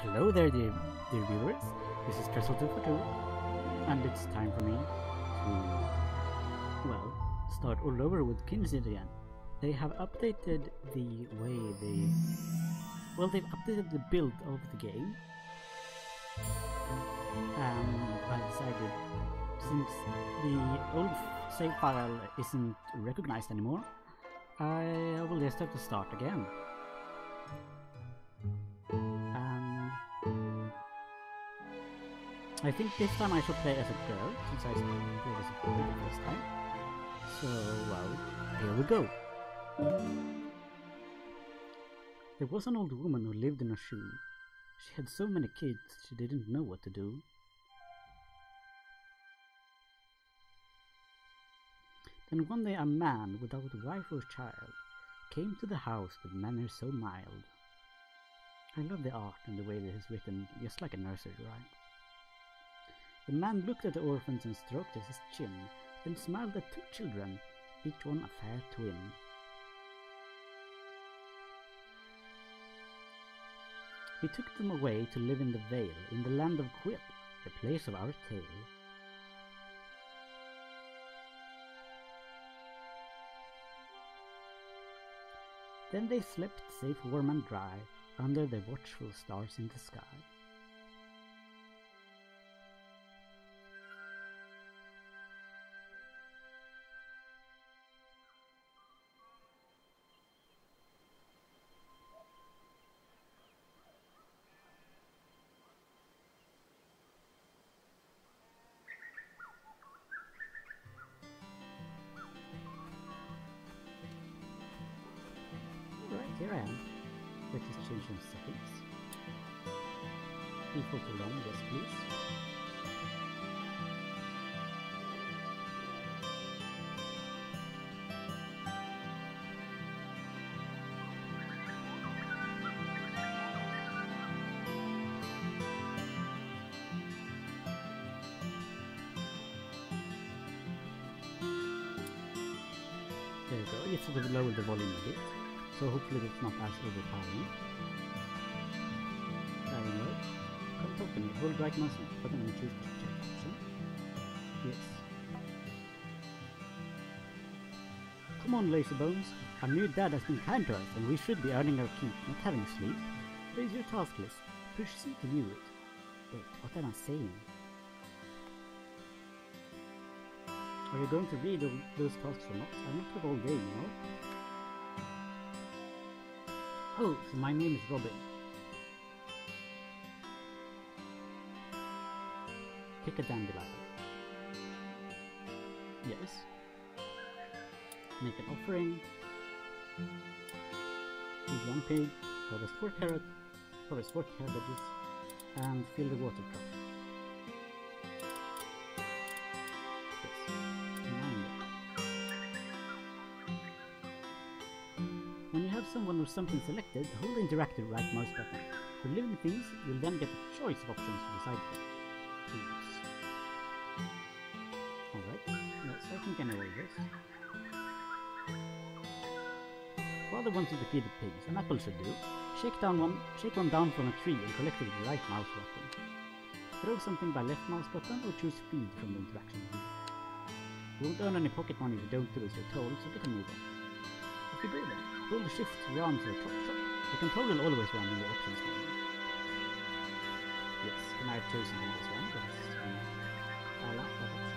Hello there, dear viewers. This is Trestle242, and it's time for me to, well, start all over with Kinsey again. They have updated the way they've updated the build of the game, and I decided, since the old save file isn't recognized anymore, I will just have to start again. I think this time I should play as a girl, since I played as a boy the first time. So, well, here we go. There was an old woman who lived in a shoe. She had so many kids, she didn't know what to do. Then one day a man without a wife or child came to the house with manners so mild. I love the art and the way that it's written, just like a nursery rhyme. The man looked at the orphans and stroked his chin, then smiled at 2 children, each one a fair twin. He took them away to live in the Vale, in the land of Quill, the place of our tale. Then they slept safe, warm and dry, under the watchful stars in the sky. Here I am. Let's just change some settings. Default to long, yes please. There we go. It's sort of lower the volume a bit. So hopefully it's not as overpowering. Download. Come talk to me. Hold right mouse button and choose the chat option. Yes. Come on, Lazybones. Our new dad has been kind to us, and we should be earning our keep, not having sleep. Raise your task list. Push C to view it. Wait, what am I saying? Are you going to read all those tasks or not? I'm not here all day, you know. Oh, so my name is Robin. Pick a dandelion. Yes. Make an offering. Feed 1 pig. Harvest 4 carrots. Harvest 4 cabbages. And fill the water trough. When you have someone or something selected, hold the interactive right mouse button. For living things, you'll then get a choice of options to decide to use. Alright, yes, I think I know all this. Father wants you to feed the pigs, an apple should do. Shake one down from a tree and collect it with the right mouse button. Throw something by left mouse button or choose feed from the interaction menu. You won't earn any pocket money if you don't do as you're told, so get a move on. If you go then, hold the shift round to the top shop. You can toggle always run in the options menu. Yes, and I've chosen this one, but I like that option.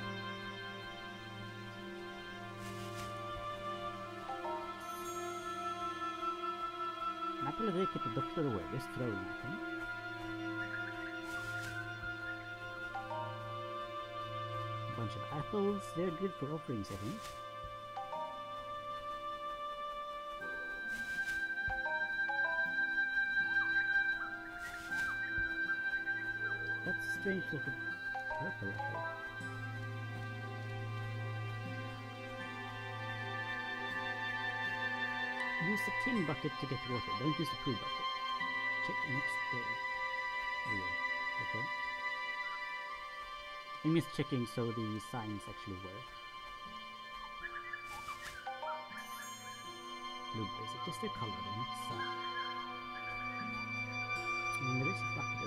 An apple a day keep the doctor away, just throwing at him. A bunch of apples, they're good for offerings, I think. That's a strange sort of purple apple. Use the tin bucket to get water, don't use the poo bucket. Check next day. Weird. Okay. I missed checking so the signs actually work. Blueberries are just their color, they're not sour. And there is a bucket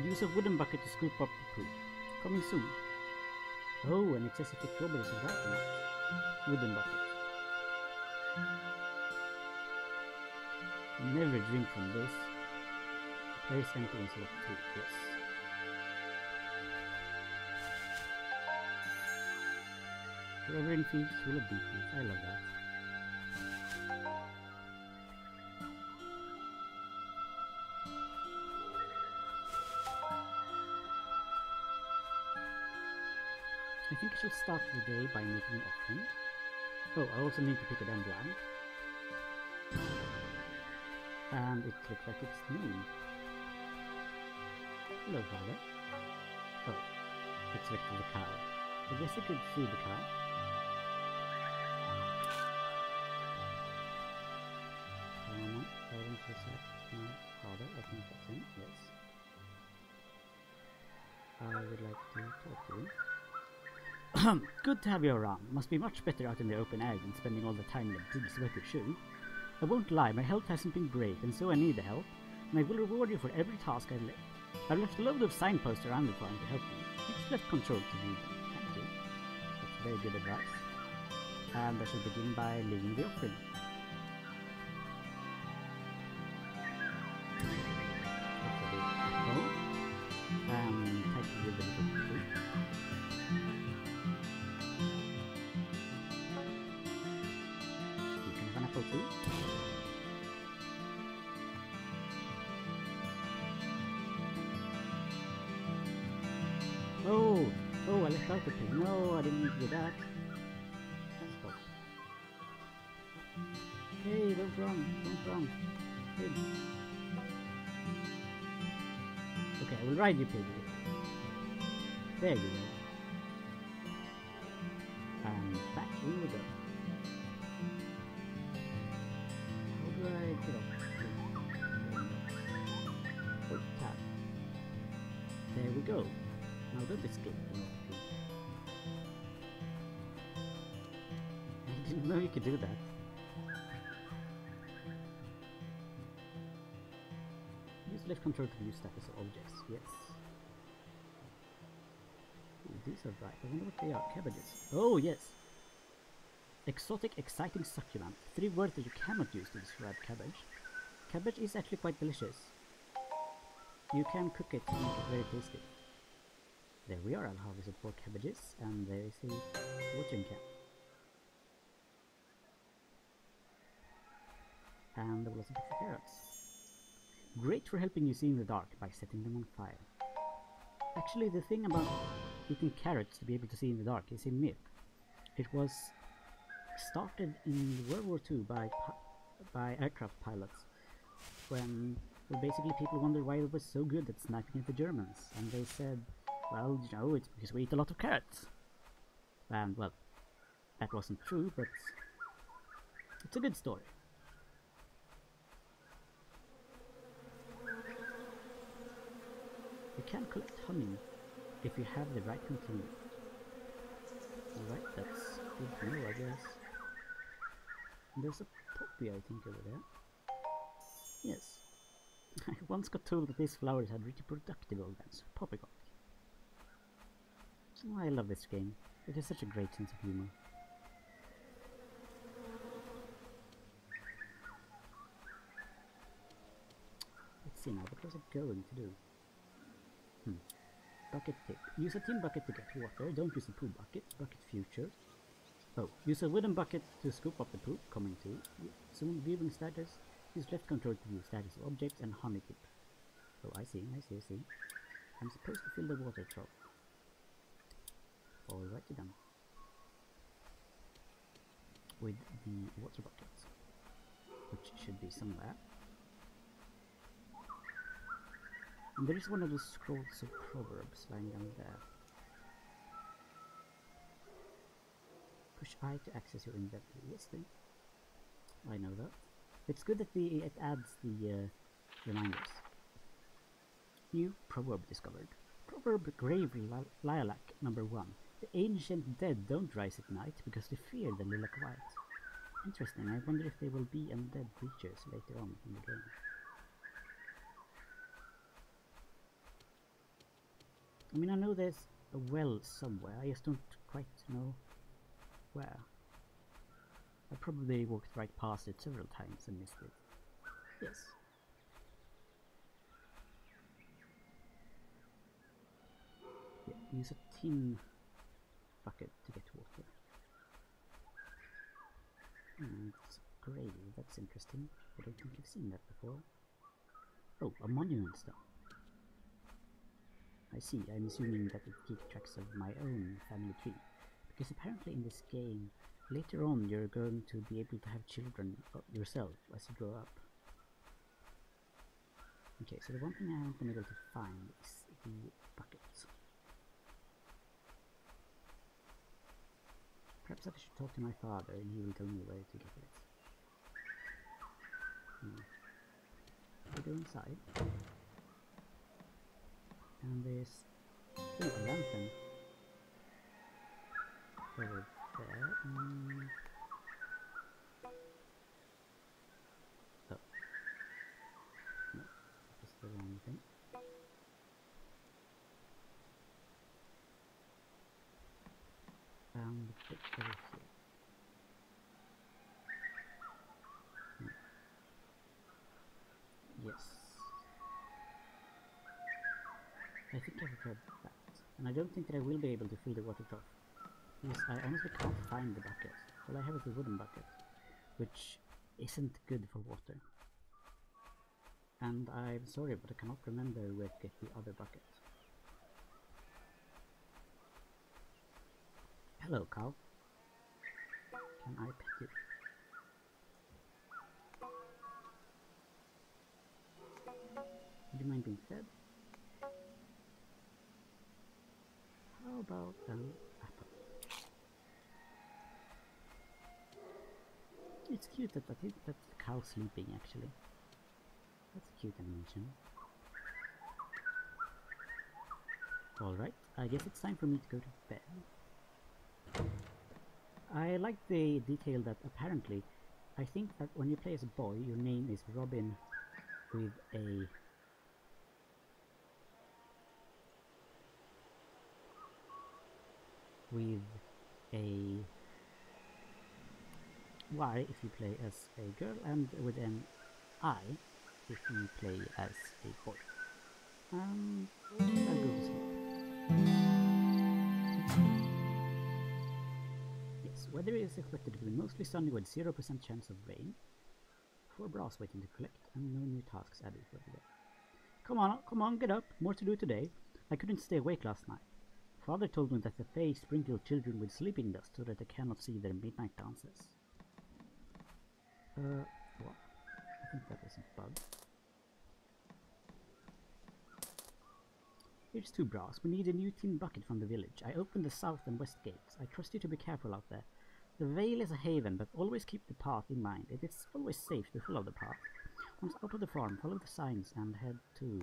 Use a wooden bucket to scoop up the poop. Coming soon. Oh, and it says if the strawberries are ripe or not. Wooden bucket. Never drink from this. Place empty and select 2. Yes. Forever in fields full of beetle. I love that. I think I should start the day by making an offering. Oh, I also need to pick a dandelion. And it looks like it's me. Hello, father. Oh, it's selected the cow. I guess I could feed the cow. I don't select my father. I think that's him. Yes. I would like to talk to you. Good to have you around. Must be much better out in the open air than spending all the time in a big sweaty shoe. I won't lie, my health hasn't been great, and so I need the help, and I will reward you for every task I've left. I've left a load of signposts around the farm to help you. It's left control to view them. Thank you. That's very good advice. And I shall begin by leaving the offering. And type with the little tree. You can have an apple too. Oh, I left out the pig. No, I didn't need to do that. Stop. Hey, don't run. Pig. Okay, I will ride you, pig. There you go. And back we will go. How do I get up? Oh, tab. There we go. Now don't escape. I didn't know you could do that. Use left control to view status of objects. Yes. Ooh, these are bright. I wonder what they are. Cabbages. Oh, yes. Exotic, exciting succulent. 3 words that you cannot use to describe cabbage. Cabbage is actually quite delicious. You can cook it and make it very tasty. There we are. I'll harvest 4 cabbages, and there is a watering can. And there will also be carrots. Great for helping you see in the dark by setting them on fire. Actually, the thing about eating carrots to be able to see in the dark is a myth. It was started in World War II by aircraft pilots when basically people wondered why it was so good at sniping at the Germans, and they said, well, you know, it's because we eat a lot of carrots. And, well, that wasn't true, but it's a good story. You can collect honey if you have the right container. Alright, that's good to know, I guess. And there's a poppy, I think, over there. Yes. I once got told that these flowers had really productive organs. Poppycock. Oh, I love this game. It has such a great sense of humor. Let's see now, what was it going to do? Bucket tip. Use a tin bucket to get water. Don't use a poo bucket. Bucket future. Oh, use a wooden bucket to scoop up the poop. Coming to. Soon viewing status. Use left control to view status of objects and honey tip. Oh, I see. I'm supposed to fill the water trough. Alrighty then. With the water bucket, which should be somewhere. And there is one of the scrolls of Proverbs lying down there. Push I to access your inventory. Yes, then. I know that. It's good that it adds the reminders. New proverb discovered. Proverb Grave Lilac number 1. The ancient dead don't rise at night because they fear the lilac white. Interesting. I wonder if there will be undead creatures later on in the game. I mean, I know there's a well somewhere, I just don't quite know where. I probably walked right past it several times and missed it. Yes. Yeah, use a tin bucket to get water. It's grave, that's interesting. I don't think I've seen that before. Oh, a monument stone. I see, I'm assuming that it keeps tracks of my own family tree. Because apparently in this game, later on you're going to be able to have children yourself as you grow up. Okay, so the one thing I haven't been able to find is the buckets. Perhaps I should talk to my father and he will tell me where to get it. We go inside. And there's a lantern over there. Oh. No, that's the wrong thing. Found the picture here. Yes. I think I've read that. And I don't think that I will be able to fill the water trough. Because I honestly can't find the bucket. All I have is the wooden bucket, which isn't good for water. And I'm sorry, but I cannot remember where to get the other bucket. Hello, cow. Can I pet you? Would you mind being fed? How about an apple? It's cute that I think that's the cow sleeping actually. That's a cute animation. Alright, I guess it's time for me to go to bed. I like the detail that apparently, I think that when you play as a boy, your name is Robin with a Y if you play as a girl, and with an I if you play as a boy. I'll go to sleep. Yes, weather is expected to be mostly sunny with 0% chance of rain. 4 brass waiting to collect, and no new tasks added for the day. Come on, get up. More to do today. I couldn't stay awake last night. Father told me that the Fae sprinkle children with sleeping dust so that they cannot see their midnight dances. What? I think that was a bug. Here's 2 brass. We need a new tin bucket from the village. I opened the south and west gates. I trust you to be careful out there. The Vale is a haven, but always keep the path in mind. It is always safe to follow the path. Once out of the farm, follow the signs and head to...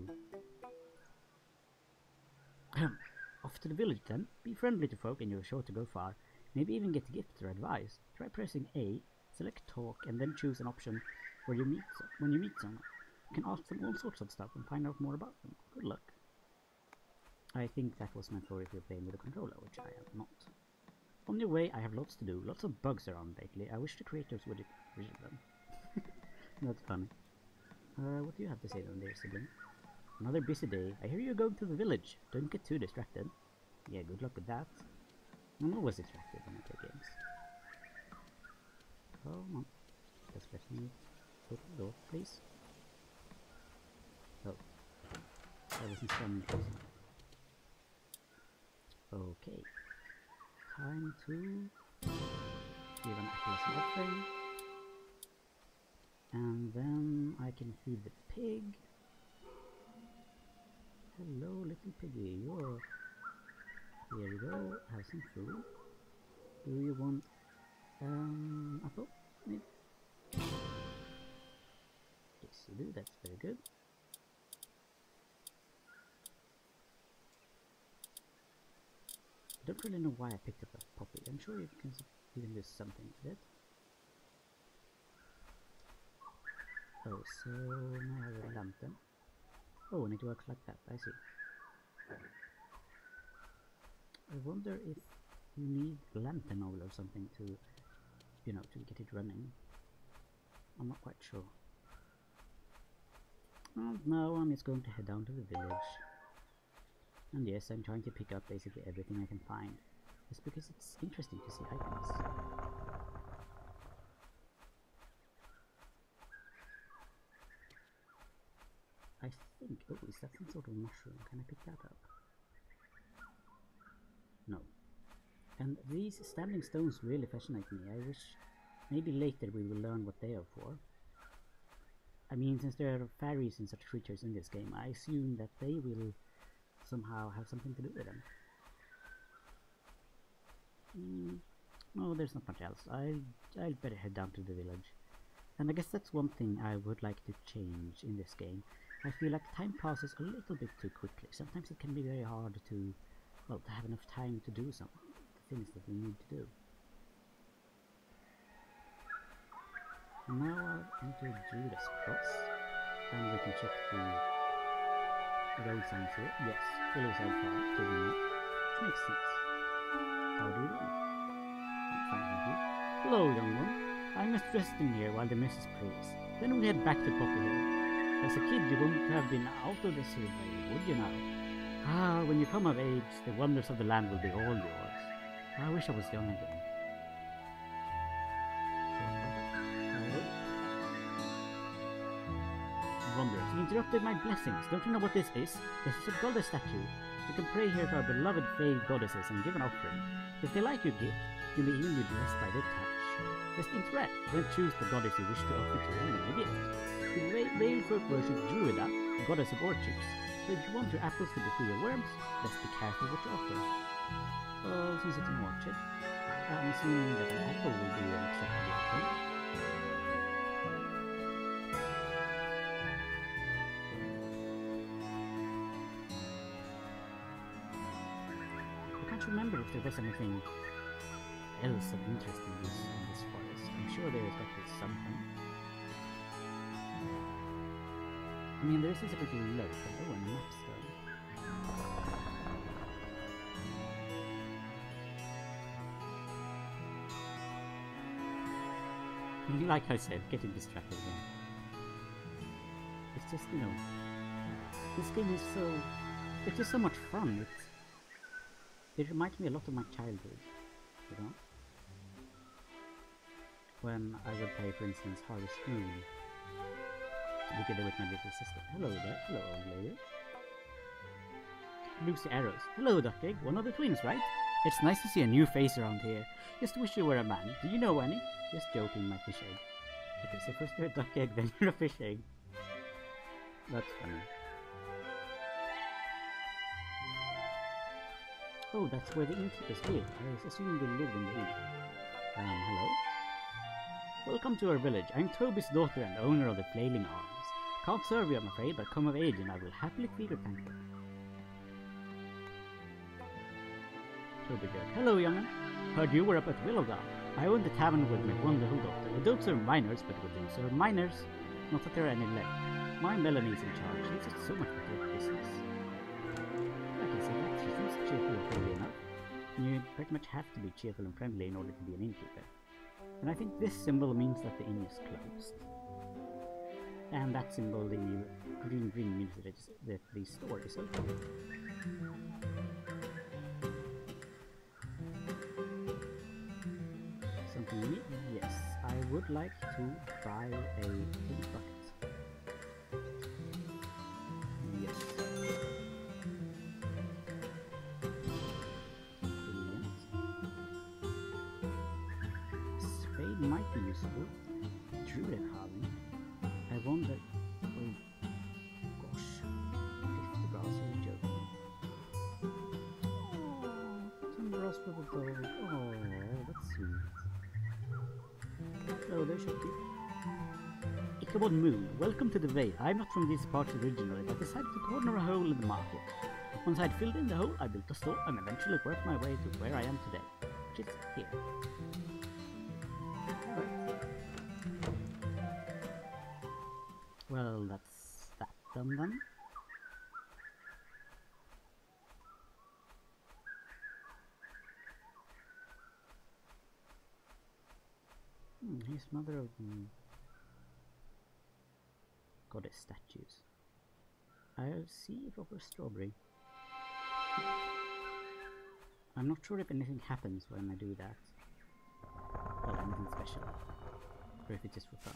Off to the village then. Be friendly to folk and you're sure to go far. Maybe even get gifts or advice. Try pressing A, select talk, and then choose an option where you meet when you meet someone. You can ask them all sorts of stuff and find out more about them. Good luck. I think that was meant for if you're playing with a controller, which I am not. On your way, I have lots to do. Lots of bugs around lately. I wish the creators would get rid of them. That's funny. What do you have to say then, dear sibling? Another busy day. I hear you're going to the village. Don't get too distracted. Yeah, good luck with that. I'm always distracted when I play games. Come on. Just let me open the door, please. Oh. I wasn't standing close enough. Okay. Time to give an apple as an offering. And then I can feed the pig. Hello, little piggy. You're... Here you go. Have some food. Do you want apple? Maybe? Yes, you do. That's very good. I don't really know why I picked up that poppy. I'm sure you can even do something with it. Oh, so now I have a lantern. Oh, and it works like that, I see. I wonder if you need lantern oil or something to, you know, to get it running. I'm not quite sure. Well, now I'm just going to head down to the village. And yes, I'm trying to pick up basically everything I can find. Just because it's interesting to see items. I think... oh, is that some sort of mushroom? Can I pick that up? No. And these standing stones really fascinate me. I wish maybe later we will learn what they are for. I mean, since there are fairies and such creatures in this game, I assume that they will somehow have something to do with them. No, there's not much else. I'll better head down to the village. And I guess that's one thing I would like to change in this game. I feel like time passes a little bit too quickly. Sometimes it can be very hard to, well, to have enough time to do some the things that we need to do. Now I've entered Judas Cross, and we can check the road signs here. Yes, Hillside Farm to the north, which makes sense. How do you do? I'm fine, thank you. Hello, young one. I'm just resting here while the missus prays. Then we head back to Poppy Hill. As a kid, you wouldn't have been out of the survey, would you now? Ah, when you come of age, the wonders of the land will be all yours. I wish I was young again. Wonders. You interrupted my blessings. Don't you know what this is? This is a goddess statue. You can pray here to our beloved Fae goddesses and give an offering. If they like your gift, you may even be blessed by their touch. Just interact, then choose the goddess you wish to offer to and give a gift. The Vale folk worship Druida, goddess of orchards. So if you want your apples to be free of worms, just be careful what you offer. Well, since it's an orchard, I'm assuming that an apple will be an acceptable offering. Remember if there was anything else of interest in this forest. I'm sure there is definitely something. I mean, there is this little loaf. Oh, and a map stone. Like I said, getting distracted again. It's just, you know, this game is so... it's just so much fun. It reminds me a lot of my childhood, you know? When I would play, for instance, Harvest Moon together with my little sister. Hello there, hello old lady. Lucy Arrows. Hello, Duck Egg, one of the twins, right? It's nice to see a new face around here. Just wish you were a man. Do you know any? Just joking, my fish egg. Okay, so first you're a duck egg, then you're a fish egg. That's funny. Oh, that's where the innkeepers live. I assume they live in the inn. Hello? Welcome to our village. I'm Toby's daughter and owner of the Flailing Arms. Can't serve you, I'm afraid, but come of age and I will happily feed your thank you. Toby joke. Hello, young'un. Heard you were up at Willowdale. I own the tavern with my one little daughter. I don't serve minors, but we do serve minors. Not that there are any left. My Melanie's in charge. She's just so much better at business. She seems cheerful and friendly enough. You pretty much have to be cheerful and friendly in order to be an innkeeper. And I think this symbol means that the inn is closed. And that symbol, the green means that the store is open. Something unique? Yes, I would like to buy a pink bucket. Might be useful. Druid carving. I wonder. Oh gosh. 50 brass, are you joking? Oh, 10 brass for the dog. Oh, that's sweet. Oh, there should be. Ichabod Moon, welcome to the Vale. I'm not from these parts originally, but decided to corner a hole in the market. Once I'd filled in the hole, I built a store and eventually worked my way to where I am today, which is here. Well, that's that done then. Here's another of the goddess statues. I'll see if over strawberry. I'm not sure if anything happens when I do that. Well, anything special. Or if it's just for fun.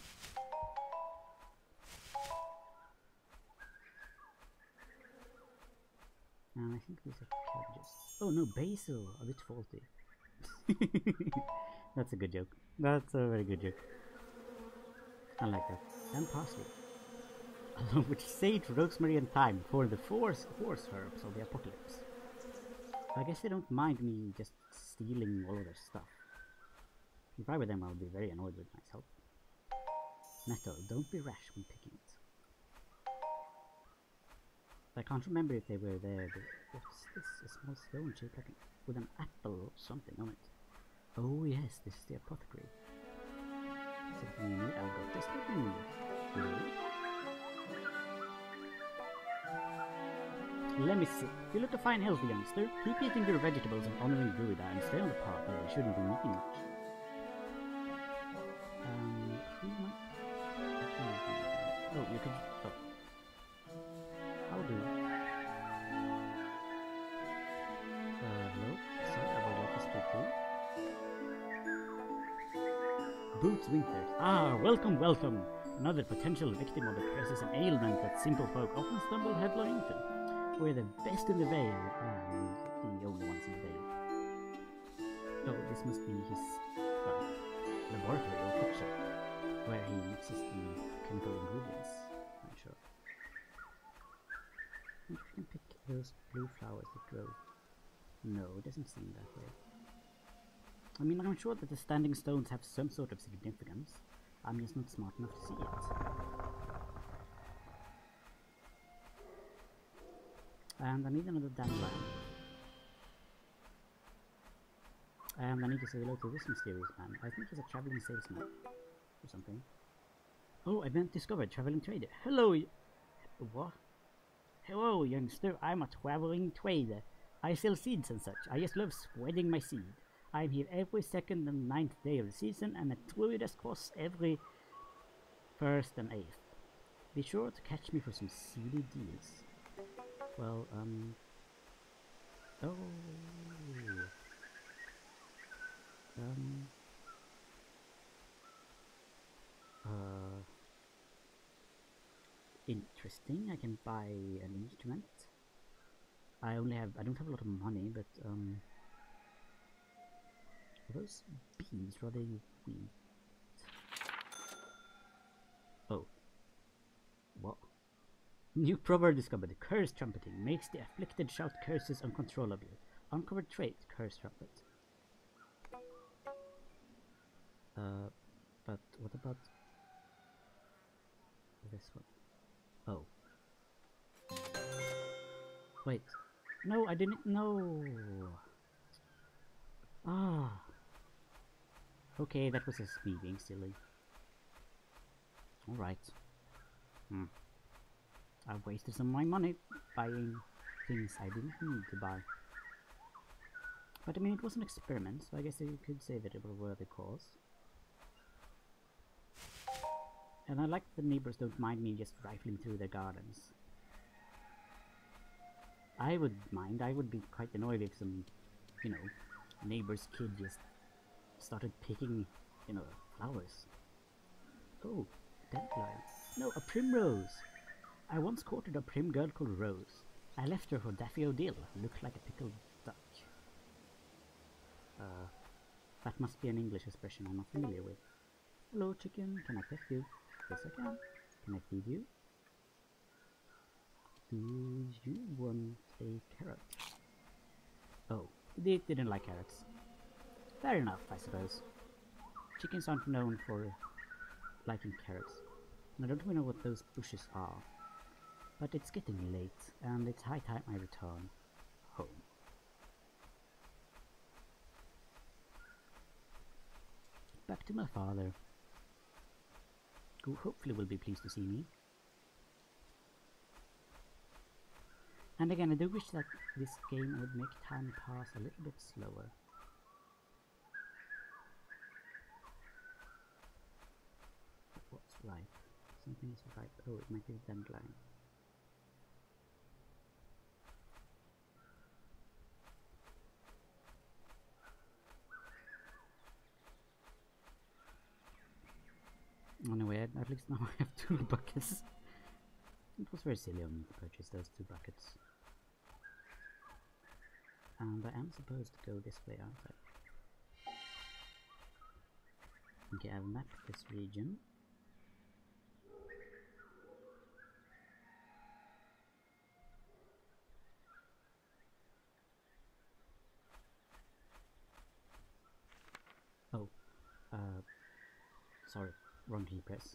And I think these are cabbages. Oh no, basil! A bit faulty. That's a good joke. That's a very good joke. I like that. And parsley. Along with sage, rosemary and thyme for the horse herbs of the apocalypse. I guess they don't mind me just stealing all of their stuff. If I were them, I would be very annoyed with myself. Nettle, don't be rash when picking it. I can't remember if they were there, but what's this? A small stone shaped like with an apple or something on it. Oh yes, this is the apothecary. Something you need? I've got this looking. Let me see. You look a fine healthy youngster. Keep eating your vegetables and honoring Druida and stay on the path where you shouldn't be eating much. Oh, you can... Oh. I'll do. Hello? Sorry, I would like to speak to you. Boots Winters. Ah, welcome, welcome! Another potential victim of the curses and ailment that simple folk often stumble headlong into. We're the best in the Vale, and the only ones in the Vale. Oh, this must be his laboratory or cook shop, where he mixes the chemical ingredients, I'm sure. I wonder if you can pick those blue flowers that grow. No, it doesn't seem that way. I mean, I'm sure that the standing stones have some sort of significance. I'm just not smart enough to see it. And I need another dandelion. And I need to say hello to this mysterious man. I think he's a traveling salesman or something. Oh, event discovered, traveling trader. Hello, what? Hello, youngster. I'm a traveling trader. I sell seeds and such. I just love spreading my seed. I'm here every 2nd and 9th day of the season, and at Druida's Cross every 1st and 8th. Be sure to catch me for some seedy deals. Well, oh, interesting. I can buy an instrument. I don't have a lot of money, but are those beans? Or are they wheat? Oh, what? New proverb discovered. Curse trumpeting makes the afflicted shout curses uncontrollably. Uncovered trait, curse trumpet. But what about this one? Oh. Wait. No, I didn't know. Ah. Okay, that was just me being silly. Alright. I've wasted some of my money buying things I didn't need to buy. But I mean, it was an experiment, so I guess you could say that it was a worthy cause. And I like that the neighbors don't mind me just rifling through their gardens. I would mind. I would be quite annoyed if some, you know, neighbor's kid just started picking, you know, flowers. Oh, dandelion. No, a primrose! I once courted a prim girl called Rose. I left her for Daffy O'Dill, who looked like a pickled duck. That must be an English expression I'm not familiar with. Hello, chicken. Can I pet you? Yes, I can. Can I feed you? Do you want a carrot? Oh, they didn't like carrots. Fair enough, I suppose. Chickens aren't known for liking carrots. And I don't really know what those bushes are. But it's getting late, and it's high time I return home. Back to my father, who hopefully will be pleased to see me. And again, I do wish that this game would make time pass a little bit slower. ripe. Something is ripe. Oh, it might be dandelion. Anyway, at least now I have 2 buckets. It was very silly of me to purchase those 2 buckets. And I am supposed to go this way, aren't I? Okay, I've mapped this region. Oh, sorry, wrong key press.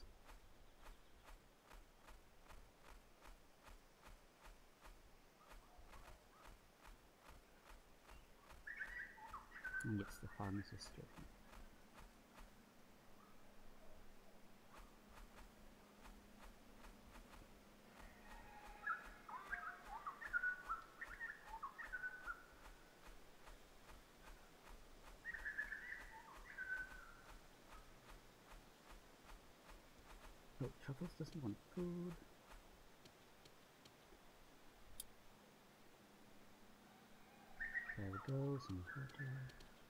And it's the farmer's sister. Oh, Truffles doesn't want food. There we go, some fertilizer.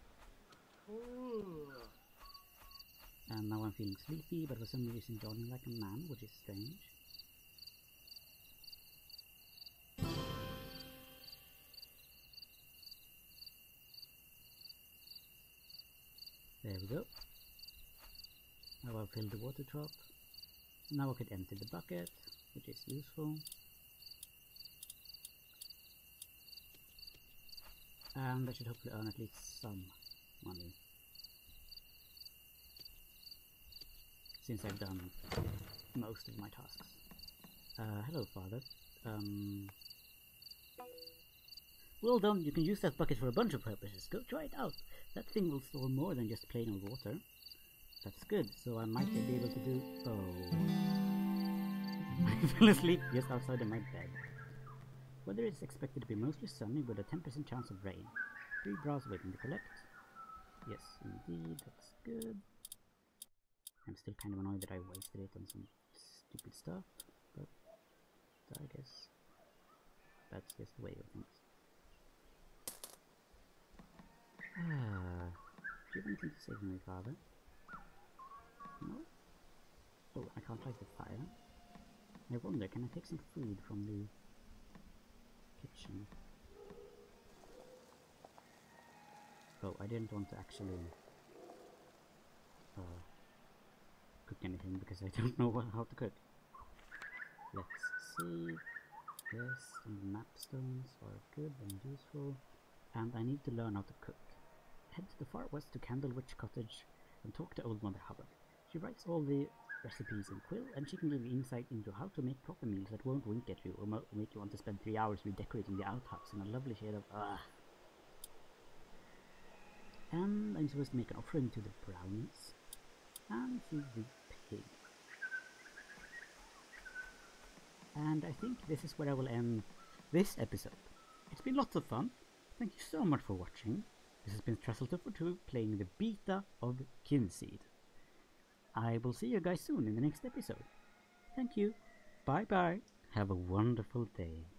And now I'm feeling sleepy, but for some reason yawning like a man, which is strange. There we go. Now I've filled the water drop. Now I could empty the bucket, which is useful. And I should hopefully earn at least some money, since I've done most of my tasks. Hello, father. Well done, you can use that bucket for a bunch of purposes. Go try it out. That thing will store more than just plain old water. That's good, so I might be able to do... Oh... I fell asleep just outside of my bed. Weather is expected to be mostly sunny with a 10% chance of rain. 3 browse waiting to collect. Yes, indeed, that's good. I'm still kind of annoyed that I wasted it on some stupid stuff, but I guess that's just the way of things. Do you have anything to say to me, father? No? Oh, I can't light the fire. I wonder, can I take some food from the kitchen? Oh, I didn't want to actually cook anything because I don't know how to cook. Let's see. Yes, some map stones are good and useful. And I need to learn how to cook. Head to the far west to Candlewitch Cottage and talk to Old Mother Hubbard. She writes all the recipes in quill, and she can give you insight into how to make proper meals that won't wink at you or make you want to spend 3 hours redecorating the outhouse in a lovely shade of And I'm supposed to make an offering to the brownies and to the pig. And I think this is where I will end this episode. It's been lots of fun. Thank you so much for watching. This has been Trasseltuffer2 playing the beta of Kinseed. I will see you guys soon in the next episode. Thank you. Bye bye. Have a wonderful day.